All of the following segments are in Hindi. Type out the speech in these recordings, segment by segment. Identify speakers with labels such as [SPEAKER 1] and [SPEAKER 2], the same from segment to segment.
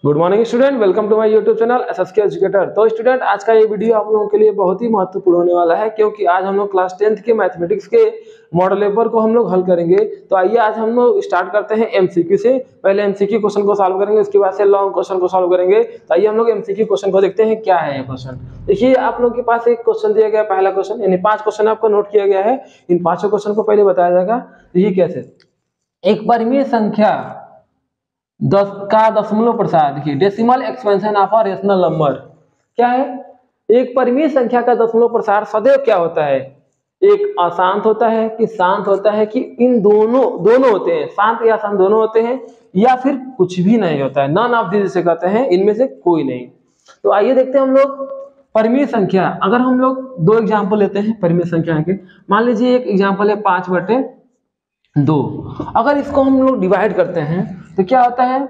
[SPEAKER 1] Good morning student, welcome to my YouTube channel SSK educator. तो स्टूडेंट, आज का ये वीडियो आप लोगों के लिए बहुत ही महत्वपूर्ण होने वाला है, क्योंकि आज हम लोग क्लास 10th के मैथमेटिक्स के मॉडल पेपर को हम लोग हल करेंगे। तो आइए आज हम लोग स्टार्ट करते हैं एमसीक्यू से। पहले एमसीक्यू क्वेश्चन को सॉल्व करेंगे, उसके बाद से लॉन्ग क्वेश्चन को सॉल्व करेंगे। तो आइए हम लोग एमसीक्यू क्वेश्चन को देखते हैं क्या है ये क्वेश्चन। देखिए, आप लोगों के पास एक क्वेश्चन दिया गया, पहला क्वेश्चन, यानी 5 क्वेश्चन आपको नोट किया गया है। इन 5 क्वेश्चन को पहले बताया जाएगा। देखिए कैसे, एक परिमेय संख्या 10 का दशमलव प्रसार, देखिए decimal expansion of a rational number क्या है। एक परिमेय संख्या का दशमलव प्रसार सदैव क्या होता है, एक अशांत होता है कि शांत होता है, कि इन दोनों होते हैं, शांत या अशांत दोनों होते हैं, या फिर कुछ भी नहीं होता है, नन ऑफ दिस जिसे कहते हैं, इनमें से कोई नहीं। तो आइए देखते हैं हम लोग परिमेय संख्या। अगर हम लोग 2 एग्जाम्पल लेते हैं परिमेय संख्या के, मान लीजिए एक एग्जाम्पल है 5/2। अगर इसको हम लोग डिवाइड करते हैं तो क्या होता है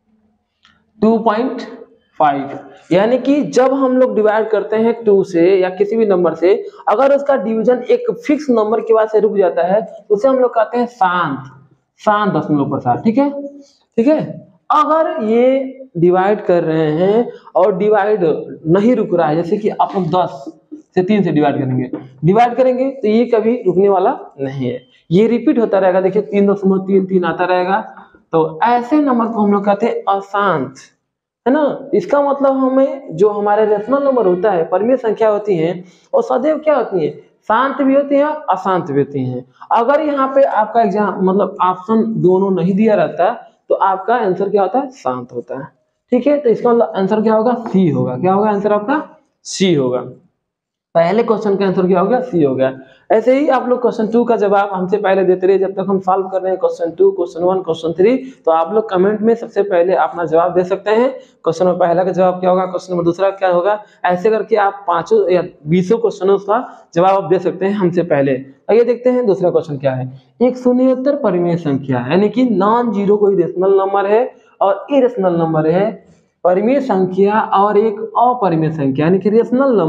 [SPEAKER 1] 2.5, यानी कि जब हम लोग डिवाइड करते हैं 2 से या किसी भी नंबर से, अगर उसका डिवीजन एक फिक्स नंबर के बाद से रुक जाता है तो उसे हम लोग कहते हैं शांत दशमलव प्रसार। ठीक है। अगर ये डिवाइड कर रहे हैं और डिवाइड नहीं रुक रहा है, जैसे कि आप लोग 10 से 3 से डिवाइड करेंगे तो ये कभी रुकने वाला नहीं है, ये रिपीट होता रहेगा। देखिए 3.33 आता रहेगा। तो ऐसे नंबर को हम लोग कहते हैं अशांत, है ना। इसका मतलब हमें जो हमारे रेशनल नंबर होता है, परिमेय संख्या होती है, और सदैव क्या होती है, शांत भी होती है, अशांत भी होती है। अगर यहाँ पे आपका एग्जाम मतलब ऑप्शन दोनों नहीं दिया रहता तो आपका आंसर क्या होता है, शांत होता है। ठीक है, तो इसका मतलब आंसर क्या होगा, सी होगा। क्या होगा आंसर आपका, सी होगा। पहले क्वेश्चन का आंसर क्या हो गया, सी हो गया। ऐसे ही आप लोग क्वेश्चन 2 का जवाब हमसे पहले देते रहिए, जब तक हम सॉल्व कर रहे हैं क्वेश्चन 2, क्वेश्चन 1, क्वेश्चन 3। तो आप लोग कमेंट में सबसे पहले अपना जवाब दे सकते हैं। क्वेश्चन नंबर पहला का जवाब क्या होगा, क्वेश्चन नंबर दूसरा क्या होगा, ऐसे करके आप 5 या 20 क्वेश्चनों का जवाब आप दे सकते हैं हमसे पहले। आइए देखते हैं दूसरा क्वेश्चन क्या है। एक शून्योत्तर परिमेय संख्या, यानी कि नॉन जीरो कोई रेशनल नंबर है और इरेशनल नंबर है, परिमेय संख्या और एक अपरिमेय संख्या, यानी कि रेशनल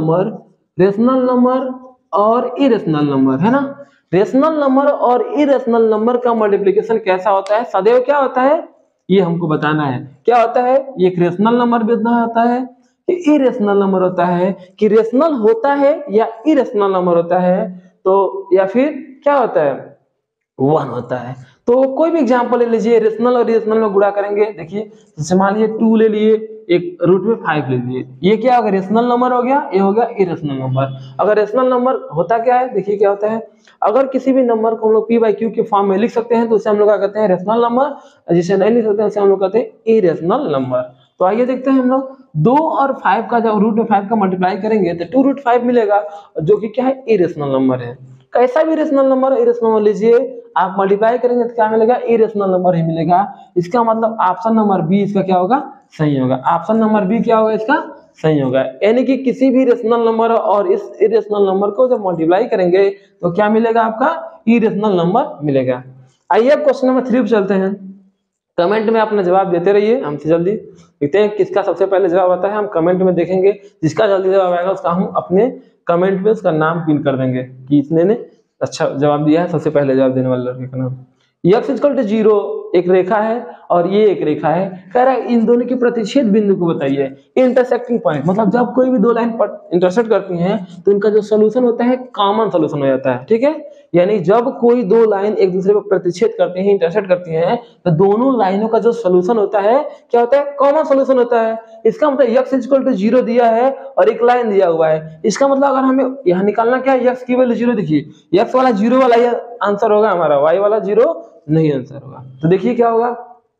[SPEAKER 1] नंबर और इरेशनल नंबर, है ना। रेशनल नंबर और इरेशनल नंबर का मल्टीप्लिकेशन कैसा होता है, सदैव क्या होता है, ये हमको बताना है। क्या होता है, ये एक रेशनल नंबर भी होता है कि इरेशनल नंबर होता है, कि रेशनल होता है या इरेशनल नंबर होता है, तो या फिर क्या होता है, 1 होता है। तो कोई भी एग्जांपल ले लीजिए, रेशनल और इरेशनल में गुणा करेंगे। देखिए जैसे मान लीजिए 2 ले लिए, एक रूट में 5 ले लिए, ये क्या होगा, रेशनल नंबर हो गया, ये हो गया इरेशनल नंबर। अगर रेशनल नंबर होता क्या है, देखिए क्या होता है, अगर किसी भी नंबर को हम लोग p/q के फॉर्म में लिख सकते हैं तो उसे हम लोग क्या कहते हैं, रेशनल नंबर। जिसे नहीं लिख सकते हैं उसे हम लोग कहते हैं इरेशनल नंबर। तो आइए देखते हैं हम लोग 2 और 5 का, जब रूट में 5 का मल्टीप्लाई करेंगे तो 2√5 मिलेगा, जो कि क्या है, इरेशनल नंबर है। कैसा भी रेशनल नंबर इरेशनल नंबर लीजिए, आप मल्टीप्लाई करेंगे तो क्या मिलेगा, इरेशनल नंबर ही मिलेगा। इसका मतलब ऑप्शन नंबर बी इसका क्या होगा, सही होगा। ऑप्शन नंबर बी क्या होगा, इसका सही होगा। यानी कि किसी भी रेशनल नंबर और इस इरेशनल नंबर को जब मल्टीप्लाई करेंगे तो क्या मिलेगा, आपका इरेशनल नंबर मिलेगा। आइए अब क्वेश्चन नंबर 3 पे चलते हैं। कमेंट में अपना जवाब देते रहिए, हमसे जल्दी देखते हैं किसका सबसे पहले जवाब आता है। हम कमेंट में देखेंगे, जिसका जल्दी जवाब आएगा उसका हम अपने कमेंट पे उसका नाम पिन कर देंगे कि इसने ने अच्छा जवाब दिया है, सबसे पहले जवाब देने वाले लड़के का नाम। x = 0 एक रेखा है और ये एक रेखा है, कह रहा है इन दोनों के प्रतिच्छेद बिंदु को बताइए। इंटरसेक्टिंग पॉइंट मतलब जब कोई भी 2 लाइन पर इंटरसेक्ट करती हैं तो इनका जो सोल्यूशन होता है कॉमन सोल्यूशन हो जाता है। ठीक है, यानी जब कोई 2 लाइन एक दूसरे को प्रतिच्छेद करती हैं, इंटरसेक्ट करती हैं, तो दोनों लाइनों का जो सोल्यूशन होता है क्या होता है, कॉमन सोल्यूशन होता है। इसका मतलब x = 0 दिया है और एक लाइन दिया हुआ है, इसका मतलब अगर हमें यहाँ निकालना क्या है, x की वैल्यू 0, देखिए x वाला 0 वाला ये आंसर होगा हमारा, y वाला 0 नहीं आंसर होगा। तो देखिए क्या होगा,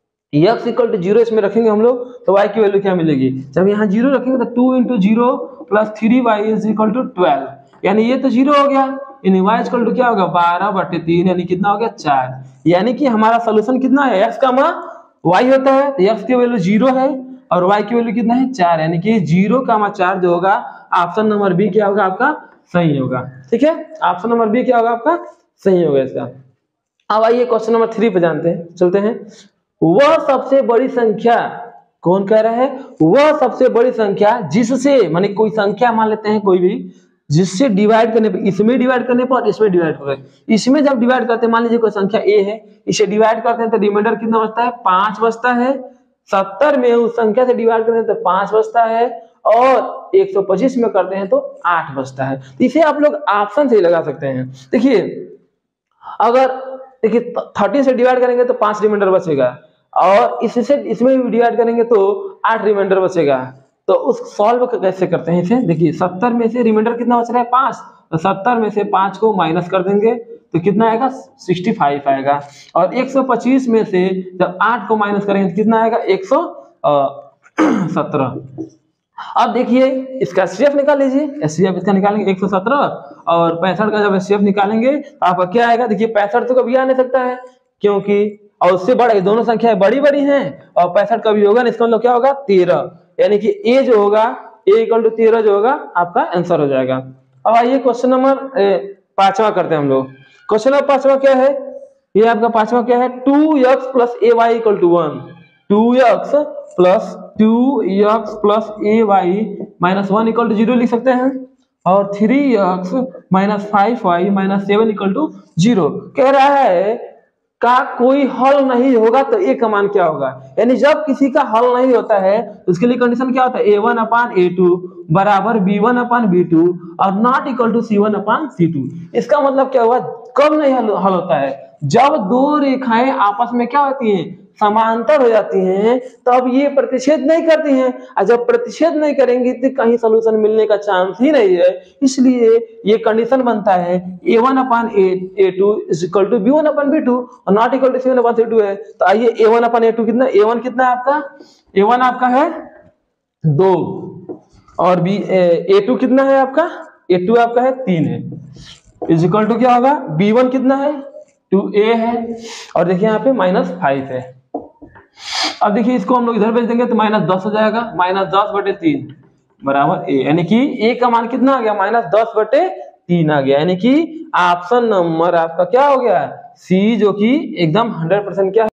[SPEAKER 1] x = 0 इसमें रखेंगे हम लोग तो y की वैल्यू क्या मिलेगी, जब यहाँ 0 रखेंगे तो 2 × 0 + 3y = 12, यानी ये तो 0 हो गया, यानी y = क्या होगा, 12/3, यानी कितना हो गया, 4। यानी कि हमारा सोल्यूशन कितना है, x का मान y होता है, तो x की वैल्यू 0 है और y की वैल्यू कितना है, 4, यानी कि 0,4 जो होगा ऑप्शन नंबर बी क्या होगा, आपका सही होगा। ठीक है, ऑप्शन नंबर बी क्या होगा, आपका सही होगा इसका। अब आइए क्वेश्चन नंबर 3 पे चलते हैं। वह सबसे बड़ी संख्या, कौन कह रहा है, वह सबसे बड़ी संख्या जिससे, माने कोई संख्या मान लेते हैं कोई भी, जिससे डिवाइड करने पे, इसमें डिवाइड करने पर इसमें डिवाइड कर, इसमें जब डिवाइड करते हैं, मान लीजिए कोई संख्या a है, इसे डिवाइड करते हैं तो रिमाइंडर कितना बचता है, 5 बचता है। 70 में उस संख्या से डिवाइड करते हैं तो 5 बचता है, और 125 में करते हैं तो 8 बचता है। इसे आप लोग ऑप्शन से ही लगा सकते हैं। देखिए अगर 13 से डिवाइड करेंगे तो 5 रिमाइंडर बचेगा, और इसमें भी डिवाइड करेंगे तो 8 रिमाइंडर बचेगा। तो उस सॉल्व कैसे करते हैं इसे? देखिए 70 में से रिमाइंडर कितना बच रहा है? 5। तो 70 में से 5 को माइनस कर देंगे तो कितना आएगा? 65 आएगा। और 125 में से जब 8 को माइनस करेंगे तो कितना आएगा? 117। अब देखिए इसका एचसीएफ निकाल लीजिए। एचसीएफ इसका निकालेंगे 117, और 65 का जब एचसीएफ निकालेंगे तो आपका क्या आएगा? देखिए 65 तो कभी आ नहीं सकता है, क्योंकि और उससे बड़ा, ये दोनों संख्याएं बड़ी बड़ी हैं, और 65 कभी होगा नहीं। इसका मतलब क्या होगा? 13, यानी कि ए जो होगा ए = 13 जो होगा आपका आंसर हो जाएगा। अब आइए क्वेश्चन नंबर 5वां करते हैं हम लोग। क्वेश्चन नंबर 5वां क्या है? ये आपका 5वां क्या है? 2x + ay = 1। 2x + 2x + ay - 1 = 0 लिख सकते हैं, और 3x - 5y - 7 = 0। कह रहा है का कोई हल नहीं होगा तो ए का मान क्या होगा? यानी जब किसी का हल नहीं होता है उसके लिए कंडीशन क्या होता है? a1/a2 = b1/b2 और नॉट इक्वल टू c1/c2। इसका मतलब क्या हुआ? कब नहीं हल होता है? जब दो रेखाएं आपस में क्या होती हैं? समांतर हो जाती हैं, तब ये प्रतिच्छेद नहीं करती हैं, और जब प्रतिच्छेद नहीं करेंगी तो कहीं सलूशन मिलने का चांस ही नहीं है। इसलिए ये कंडीशन बनता है a1/a2 = b1/b2 और नॉट इक्वल टू c1/c2 है। तो आइए a1/a2 कितना? a1 कितना है आपका? a1 आपका है 2, और a2 कितना है आपका? a2 आपका है 3 है, इक्वल टू क्या होगा? b1 कितना है? 2a है, और देखिए यहाँ पे -5 है। अब देखिए इसको हम लोग इधर भेज देंगे तो -10 हो जाएगा। -10/3 बराबर a, यानी कि a का मान कितना आ गया? -10/3 आ गया। यानी कि ऑप्शन नंबर आपका क्या हो गया? सी, जो कि एकदम 100% क्या